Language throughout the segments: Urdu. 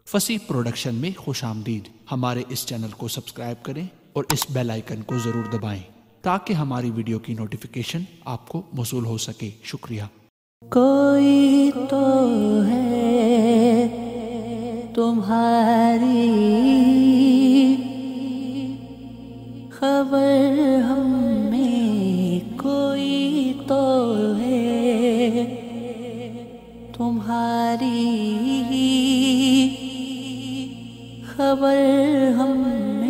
فصیح پروڈکشن میں خوش آمدید۔ ہمارے اس چینل کو سبسکرائب کریں اور اس بیل آئیکن کو ضرور دبائیں تاکہ ہماری ویڈیو کی نوٹیفیکیشن آپ کو موصول ہو سکے۔ شکریہ۔ کوئی تو ہے تمہاری خبر ہمیں، کوئی تو ہے تمہاری خبر ہمیں۔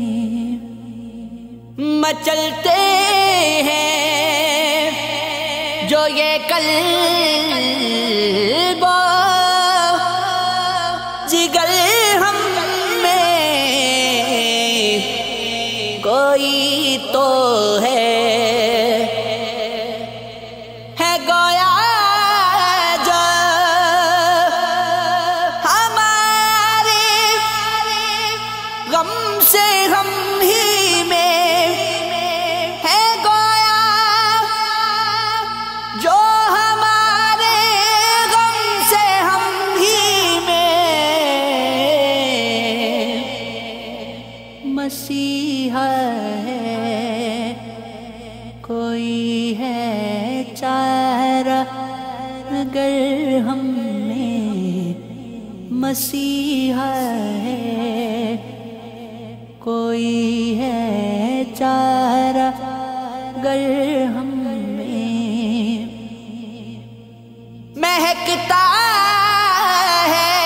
مچلتے ہیں جو یہ قلب جگر ہم میں، کوئی تو ہے گویا جو ہمارے غم سے ہم ہی میں ہے، گویا جو ہمارے غم سے ہم ہی میں۔ مسیحا ہے کوئی ہے چارہ اگر ہم میں، مسیحا ہے کوئی ہے چارہ گر ہم میں۔ مہکتا ہے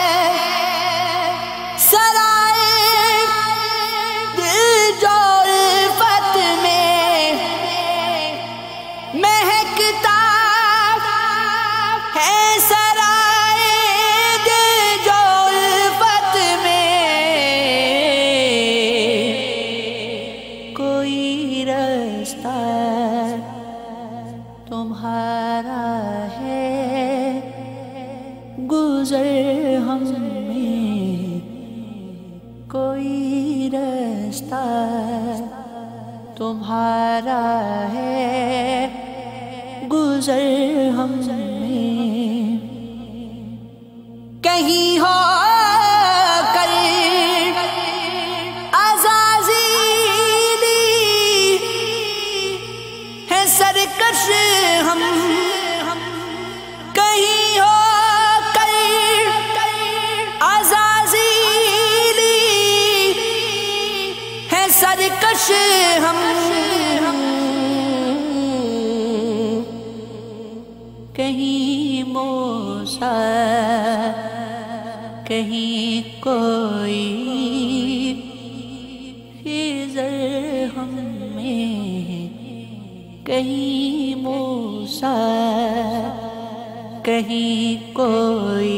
سرائے دل جو الفت میں، مہکتا ہے سرائے دل جو الفت میں۔ کوئی رستہ تمہارا ہے گزر ہم میں، کوئی رستہ تمہارا ہے گزر ہم میں۔ کہیں ہو کر عزازیلی ہے سرکش ہم، کہیں ہو کر عزازیلی ہے سرکش ہم، کہیں موسیٰ کہیں کوئی خضر ہم میں، کہیں موسیٰ کہیں کوئی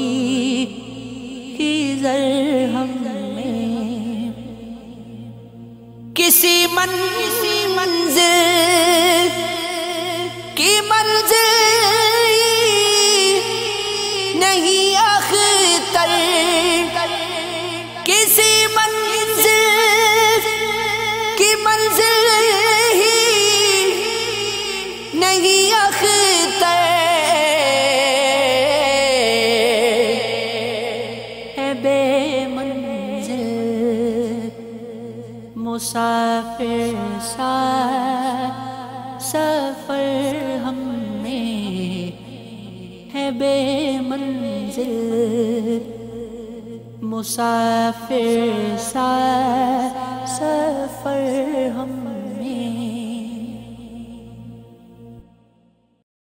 خضر ہم میں۔ کسی منزل کی منزل نہیں اختر، کسی منزل کی منزل ہی نہیں اختر، ہے بے منزل مسافر سا سفر ہم میں، ہے بے منزل مسافر سا